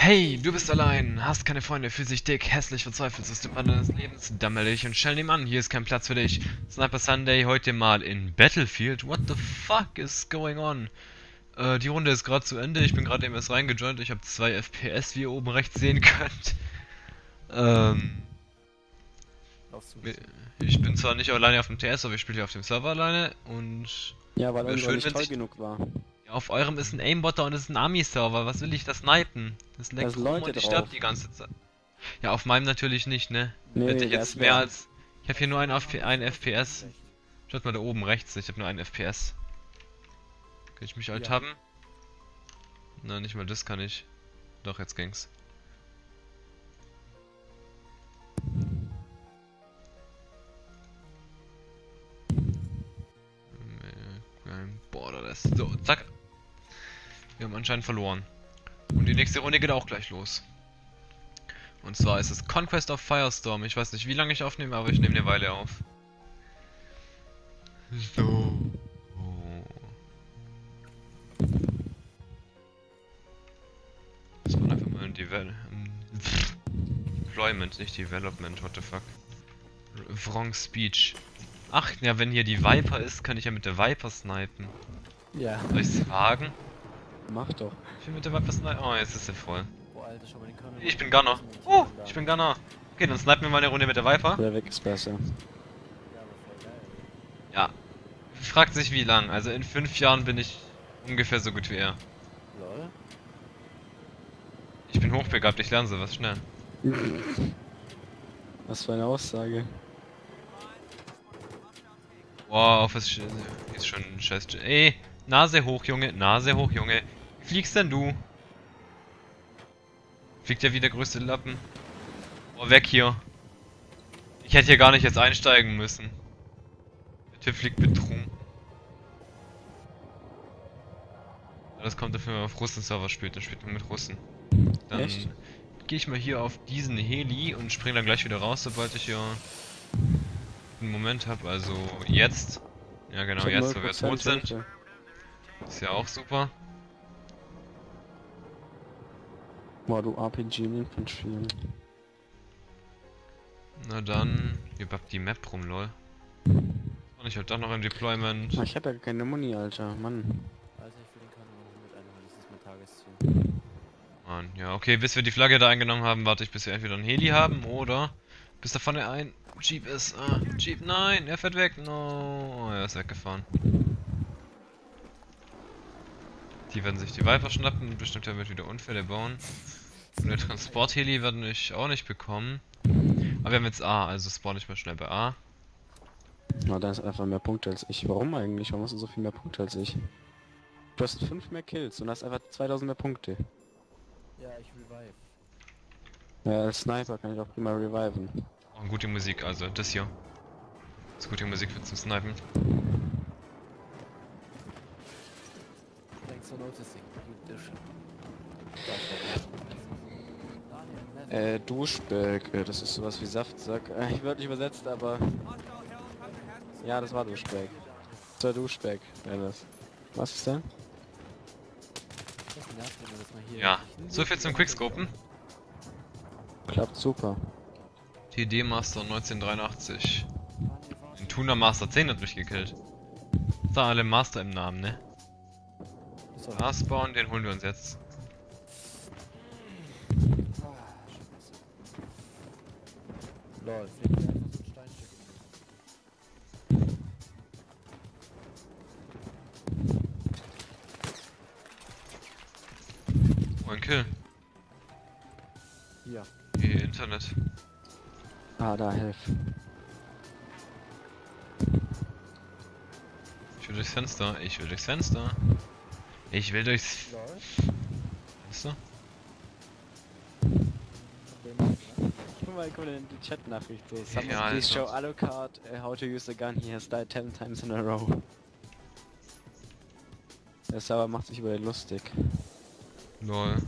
Hey, du bist allein, hast keine Freunde, fühlst dich dick, hässlich, verzweifelst aus dem Band deines Lebens, dann melde dich und stell nebenan, hier ist kein Platz für dich. Sniper Sunday heute mal in Battlefield. What the fuck is going on? Die Runde ist gerade zu Ende, ich bin gerade eben erst reingejoint, ich habe 2 FPS, wie ihr oben rechts sehen könnt. Ähm, Laufst du? Ich bin zwar nicht alleine auf dem TS, aber ich spiele hier auf dem Server alleine und Ja, weil wäre unser schön, nicht wenn toll sich... genug war. Ja, auf eurem ist ein Aimbotter und es ist ein Army-Server, was will ich da snipen? Das Da leckt sind rum Leute und ich sterb drauf. die ganze Zeit. Ja, auf meinem natürlich nicht, ne? Hätte Nee, ich der jetzt ist mehr leer. als... Ich habe hier nur ein FPS. Schaut mal da oben rechts, ich habe nur einen FPS. Kann ich mich alt Ja. haben? Na, nicht mal das kann ich. Doch, jetzt ging's. Borderless. So, zack. Wir haben anscheinend verloren. Und die nächste Runde geht auch gleich los. Und zwar ist es Conquest of Firestorm. Ich weiß nicht, wie lange ich aufnehme, aber ich nehme eine Weile auf. So. Das war einfach mal ein Deployment, nicht Development, what the fuck. Wrong Speech. Ach, ja, wenn hier die Viper ist, kann ich ja mit der Viper snipen. Ja. Soll ich's wagen? Mach doch. Ich will mit der Viper snipen. Oh, jetzt ist sie voll. Boah, Alter, schau mal den Körner. Ich bin Gunner. Oh, ich bin Gunner. Okay, dann snipen wir mal eine Runde mit der Viper. Der weg ist besser. Ja, aber voll geil. Ja. Fragt sich wie lang. Also in 5 Jahren bin ich ungefähr so gut wie er. Lol. Ich bin hochbegabt, ich lerne sowas schnell. Was für eine Aussage. Wow, was ist schon ein Scheiß. Ey, Nase hoch, Junge, Nase hoch, Junge. Wie fliegst denn du? Fliegt ja wie der größte Lappen. Oh, weg hier. Ich hätte hier gar nicht jetzt einsteigen müssen. Der Typ fliegt betrunken. Das kommt dafür, wenn man auf Russen-Server spielt, dann spielt man mit Russen. Dann Echt? gehe ich mal hier auf diesen Heli und springe dann gleich wieder raus, sobald ich hier einen Moment habe. Also jetzt. Ja genau, Ich hab jetzt, wo wir 0% tot sind. Hilfe. Ist ja auch super. Boah, du RPG im spielen. Na dann, hier bappt die Map rum, lol. Und ich halt doch noch im Deployment. Ich hab ja keine Muni, Alter. Mann. Alter, ich will den Körner noch mit einholen, das ist mein Tagesziel. Mann, ja, okay, bis wir die Flagge da eingenommen haben, warte ich, bis wir entweder einen Heli haben oder bis da vorne ein Jeep ist. Ah, Jeep, nein, er fährt weg. No, oh, er ist weggefahren. Die werden sich die Viper schnappen und bestimmt damit wieder Unfälle bauen. Und der Transport-Heli werden ich auch nicht bekommen. Aber wir haben jetzt A, also spawn ich mal schnell bei A. Na, da ist einfach mehr Punkte als ich. Warum eigentlich? Warum hast du so viel mehr Punkte als ich? Du hast 5 mehr Kills und hast einfach 2000 mehr Punkte. Ja, ich revive. Ja, als Sniper kann ich auch prima reviven. Oh, gute Musik, also das hier. Das ist gute Musik für zum Snipen. Thanks for noticing. You dish. Duschberg. Das ist sowas wie Saftsack. Ich würde nicht übersetzt, aber... Ja, das war Duschberg. Das war Duschberg, wäre das. Was ist denn? Das nervt, wenn man das mal hier Ja, nicht so viel zum Quickscopen. Klappt super. TD Master 1983. Den Tuna Master 10 hat mich gekillt. Da alle Master im Namen, ne? So. Spawn, den holen wir uns jetzt. Lol, fliegt mir einfach so ein Steinstück. Oh, ein Kill. Hier. Hey, Internet. Ah, da, hilf. Ich will durchs Fenster. Ich will durchs Fenster. Ich will durchs Lol. Fenster. Guck mal in die Chat-Nachricht. So, Ja, please show also. Alucard how to use the gun. He has died 10 times in a row. Der Server macht sich über den lustig. Lol.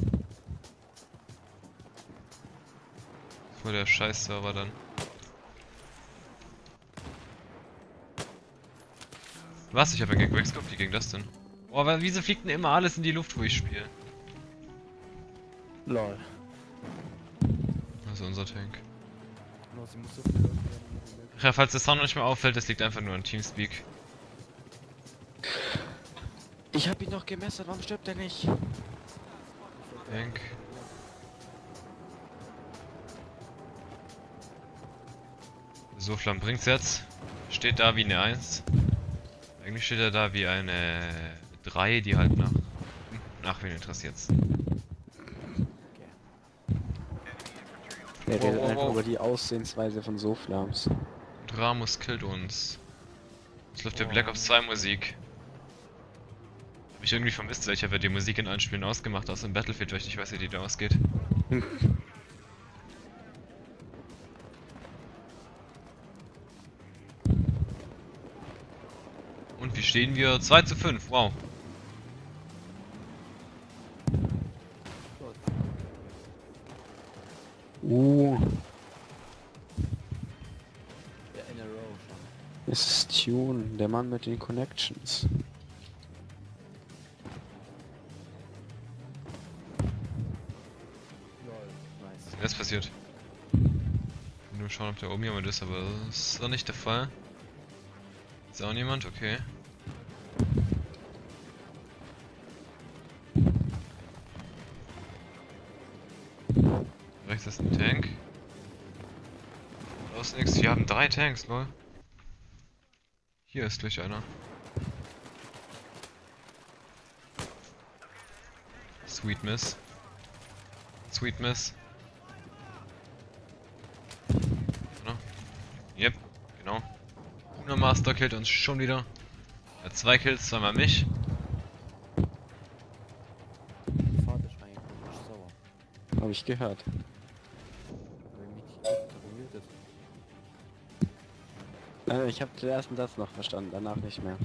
Voll der Scheiß-Server dann. Was? Ich habe ja gegen Quickscope, wie ging das denn? Oh, aber wieso fliegt denn immer alles in die Luft, wo ich spiele? Lol. Das ist unser Tank. No, sie muss so viel Leute werden. Ja, falls der Sound nicht mehr auffällt, das liegt einfach nur an Teamspeak. Ich hab ihn noch gemessert, warum stirbt er nicht? Tank. So, Flamm bringt's jetzt. Steht da wie eine 1. Eigentlich steht er da wie eine 3, die halt nach wen interessiert's. Der Wow, redet wow, einfach wow. über die Aussehensweise von Soflams. Und Ramos killt uns. Es läuft der Black Ops 2 Musik. Hab ich irgendwie vermisst, weil ich habe ja die Musik in allen Spielen ausgemacht, außer im Battlefield, weil ich nicht weiß, wie die da ausgeht. Und wie stehen wir? 2:5, wow. Ja, in a row schon. Es ist Tune, der Mann mit den Connections. Lol, nice. Was ist denn jetzt passiert? Nur schauen, ob da oben jemand ist, aber das ist doch nicht der Fall. Ist auch niemand? Okay. Rechts ist ein Tank. Da ist nichts. Wir haben 3 Tanks, lol. Hier ist gleich einer. Sweet Miss. Sweet Miss. Oder? Yep, genau. Una Master killt uns schon wieder. Er hat 2 Kills, zweimal mich. Mein Vater ist eigentlich komisch sauer. Hab ich gehört. Weil mich nicht terroriert ist. Ich habe den ersten Satz noch verstanden, danach nicht mehr.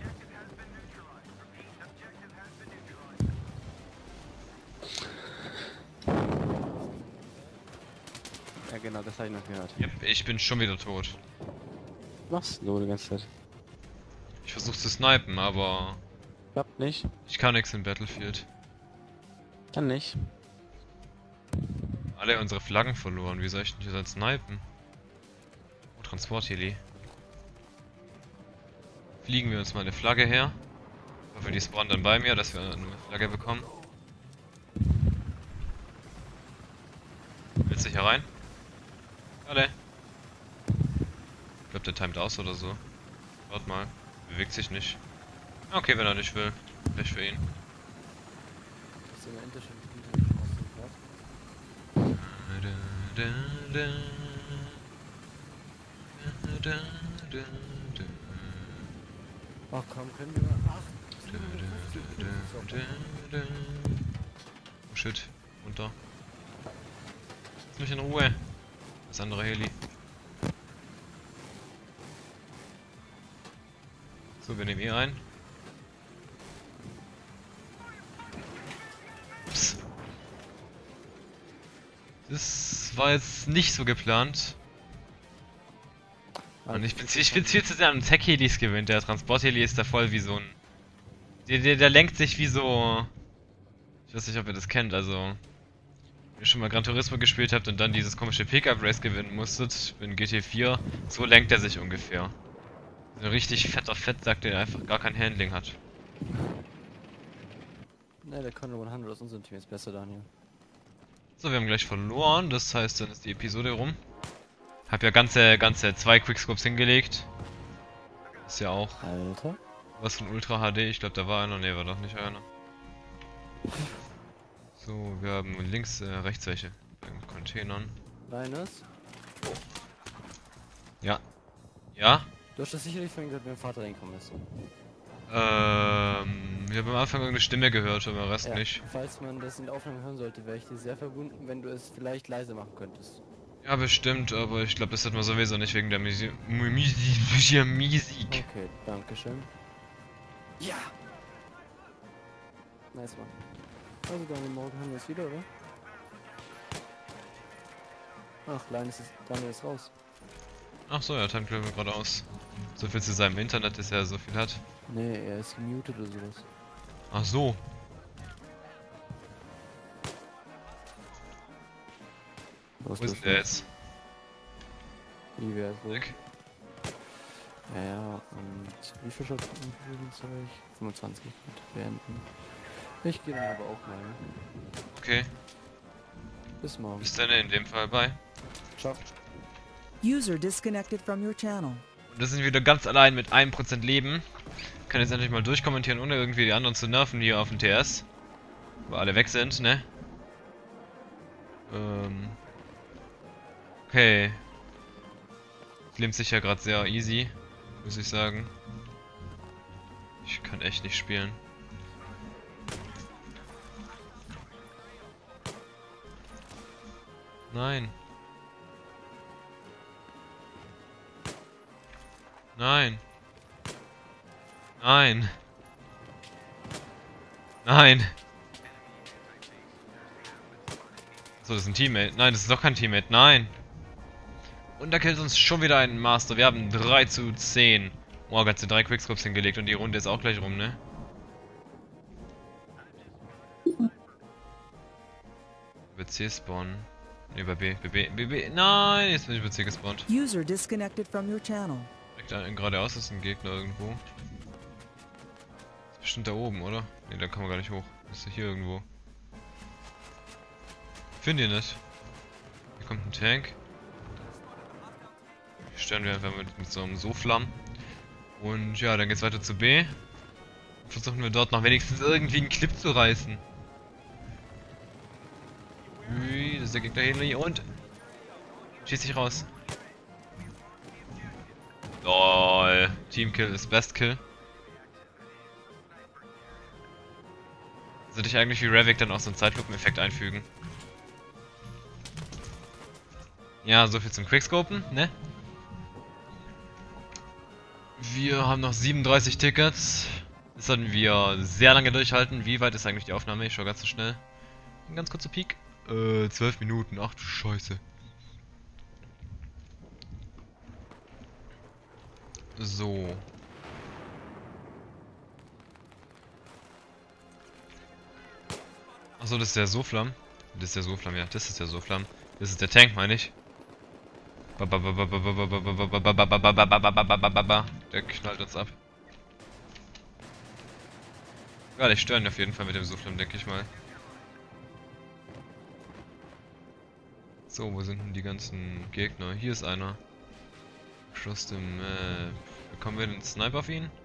Ja genau, das habe ich noch gehört. Yep, ich bin schon wieder tot. Was machst du die ganze Zeit? Ich versuche zu snipen, aber Klappt nicht? ich kann nichts in Battlefield. Kann nicht. Alle unsere Flaggen verloren, wie soll ich denn hier sonst snipen? Oh, Transportheli. Fliegen wir uns mal eine Flagge her. Ich hoffe, die spawnen dann bei mir, dass wir eine Flagge bekommen. Willst du hier rein? Alle. Ich glaube, der timet aus oder so. Warte mal. Bewegt sich nicht. Okay, wenn er nicht will. Pech für ihn. Das ist immer endlich schon wieder aus dem Platz. Ach komm, können wir mal. Ach, Oh shit, runter. Lass mich in Ruhe. Das andere Heli. So, wir nehmen eh ein. Ups. Das war jetzt nicht so geplant. Und ich bin viel zu sehr an Tech-Helis gewöhnt. Der Transport-Heli ist da voll wie so ein... Der lenkt sich wie so... Ich weiß nicht, ob ihr das kennt, also... Wenn ihr schon mal Gran Turismo gespielt habt und dann dieses komische Pickup-Race gewinnen musstet, in GT4, so lenkt er sich ungefähr. So ein richtig fetter Fettsack, der einfach gar kein Handling hat. Ne, der Condor 100 aus unserem Team ist besser, Daniel. So, wir haben gleich verloren, das heißt, dann ist die Episode rum. Hab ja ganze 2 Quickscopes hingelegt. Ist ja auch Alter. was von Ultra HD, ich glaube da war einer, ne, war doch nicht einer. So, wir haben links, rechts welche. Bei den Containern. Linus? Ja. Ja? Du hast das sicherlich vorhin gehört, wenn mein Vater reinkommen ist. Ich habe am Anfang irgendeine Stimme gehört, aber den Rest Ja, nicht. falls man das in der Aufnahme hören sollte, wäre ich dir sehr verbunden, wenn du es vielleicht leise machen könntest. Ja, bestimmt, aber ich glaube, das hat man sowieso nicht wegen der Musik. Okay, danke schön. Ja! Nice one. Also Daniel, morgen haben wir es wieder, oder? Ach, Daniel ist raus. Ach so, ja, Time Travel gerade aus. So viel zu seinem Internet, dass er so viel hat. Nee, er ist gemutet oder sowas. Ach so. Was Wo ist denn der jetzt? Wie wär's wohl? Weg. Ja, und wie viel Schutzzeug? 25 Minuten beenden. Ich gehe dann aber auch mal. Ne? Okay. Bis morgen. Bis dann in dem Fall. Bye. Ciao. User disconnected from your channel. Und das sind wieder ganz allein mit 1% Leben. Kann jetzt endlich mal durchkommentieren, ohne irgendwie die anderen zu nerven hier auf dem TS. Wo alle weg sind, ne? Okay. Das lebt sich ja gerade sehr easy, muss ich sagen. Ich kann echt nicht spielen. Nein. Nein. Nein. Nein. So, das ist ein Teammate. Nein, das ist doch kein Teammate. Nein. Und da killt uns schon wieder ein Master. Wir haben 3:10. Morgan hat 3 Quickscopes hingelegt und die Runde ist auch gleich rum, ne? Über C spawnen. Ne, über B. B. Nein, jetzt bin ich über C gespawnt. User disconnected from your channel. Direkt geradeaus ist ein Gegner irgendwo. Ist bestimmt da oben, oder? Ne, da kann man gar nicht hoch. Ist hier irgendwo. Finde ich nicht. Hier kommt ein Tank. Hier stören wir einfach mit so einem Soflam. Und ja, dann geht's weiter zu B. Versuchen wir dort noch wenigstens irgendwie einen Clip zu reißen. Ui, das ist der Gegner Henry und schießt sich raus. LOL. Teamkill ist Best Kill. Sollte ich eigentlich wie Ravik dann auch so einen Zeitlupeneffekt einfügen? Ja, so viel zum Quickscopen, ne? Wir haben noch 37 Tickets. Das sollten wir sehr lange durchhalten. Wie weit ist eigentlich die Aufnahme? Ich schau ganz so schnell. Ein ganz kurzer Peak. 12 Minuten. Ach du Scheiße. So. Achso, das ist der Soflam. Das ist der Soflam, ja. Das ist der Soflam. Das ist der Tank, meine ich. Der knallt uns ab. Ja, die stören auf jeden Fall mit dem Soflam, denke ich mal. So, wo sind denn die ganzen Gegner? Hier ist einer. Schloss dem, bekommen wir den Sniper auf ihn?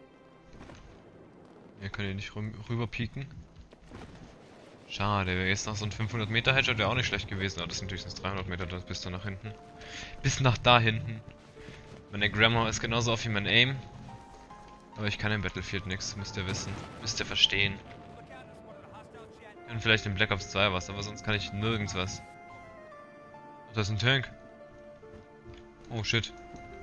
Hier kann ich nicht rüber pieken. Schade, jetzt noch so ein 500 Meter Headshot wäre auch nicht schlecht gewesen, aber das sind höchstens 300 Meter bis da nach hinten. Bis nach da hinten. Meine Grammar ist genauso oft wie mein Aim. Aber ich kann im Battlefield nichts, müsst ihr wissen. Müsst ihr verstehen. Ich kann vielleicht in Black Ops 2 was, aber sonst kann ich nirgends was. Ach, das ist ein Tank. Oh shit.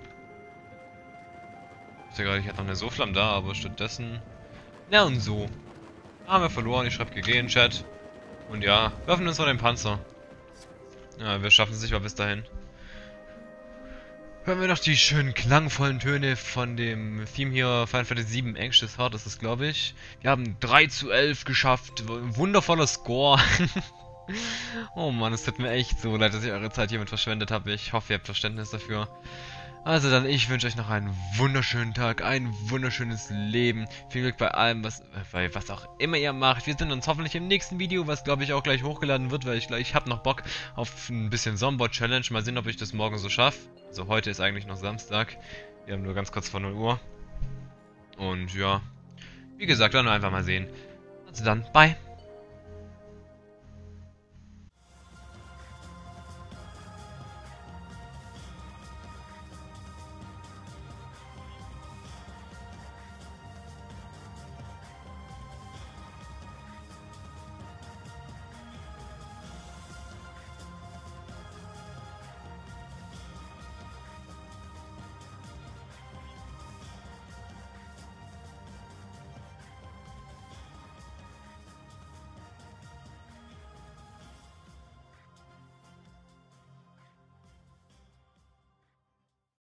Ich dachte gerade, ich hätte noch eine Soflam da, aber stattdessen... Na und so. Haben wir verloren, ich schreibe GG in den Chat. Und ja, wir öffnen uns mal den Panzer. Ja, wir schaffen es sicher bis dahin. Hören wir noch die schönen klangvollen Töne von dem Theme hier, Final Fantasy VII Anxious Heart ist es, glaube ich. Wir haben 3:11 geschafft, wundervoller Score. Oh Mann, es tut mir echt so leid, dass ich eure Zeit hiermit verschwendet habe. Ich hoffe, ihr habt Verständnis dafür. Also dann, ich wünsche euch noch einen wunderschönen Tag, ein wunderschönes Leben. Viel Glück bei allem, was auch immer ihr macht. Wir sehen uns hoffentlich im nächsten Video, was glaube ich auch gleich hochgeladen wird, weil ich habe noch Bock auf ein bisschen Zombot-Challenge. Mal sehen, ob ich das morgen so schaffe. Also heute ist eigentlich noch Samstag. Wir haben nur ganz kurz vor 0 Uhr. Und ja, wie gesagt, dann einfach mal sehen. Also dann, bye.